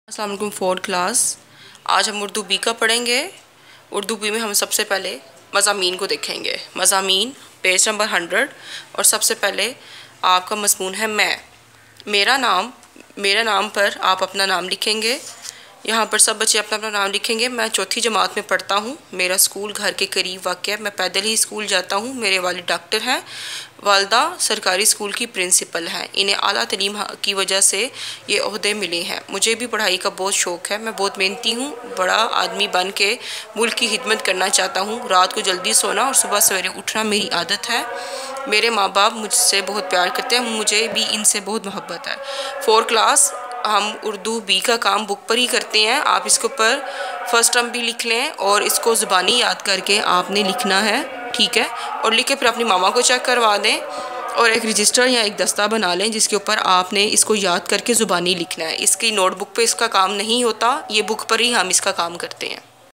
अस्सलाम वालेकुम fourth class. आज हम उर्दू बी का पढ़ेंगे। उर्दू बी में हम सबसे पहले मज़ामीन को देखेंगे। मज़ामीन पेज नंबर 100 और सबसे पहले आपका मज़मून है मैं। मेरा नाम पर आप अपना नाम लिखेंगे। यहाँ पर सब बच्चे अपना अपना नाम लिखेंगे। मैं चौथी जमात में पढ़ता हूँ। मेरा स्कूल घर के करीब वाक़ है। मैं पैदल ही स्कूल जाता हूँ। मेरे वालिद डॉक्टर हैं। वालदा सरकारी स्कूल की प्रिंसिपल हैं। इन्हें आला तालीम की वजह से ये ओहदे मिले हैं। मुझे भी पढ़ाई का बहुत शौक़ है। मैं बहुत मेहनती हूँ। बड़ा आदमी बन के मुल्क की खिदमत करना चाहता हूँ। रात को जल्दी सोना और सुबह सवेरे उठना मेरी आदत है। मेरे माँ बाप मुझसे बहुत प्यार करते हैं। मुझे भी इनसे बहुत मोहब्बत है। 4 क्लास हम उर्दू बी का काम बुक पर ही करते हैं। आप इसके ऊपर फर्स्ट टर्म भी लिख लें और इसको ज़ुबानी याद करके आपने लिखना है, ठीक है। और लिख के फिर अपनी मामा को चेक करवा दें और एक रजिस्टर या एक दस्ता बना लें जिसके ऊपर आपने इसको याद करके ज़ुबानी लिखना है। इसकी नोटबुक पे इसका काम नहीं होता, ये बुक पर ही हम इसका काम करते हैं।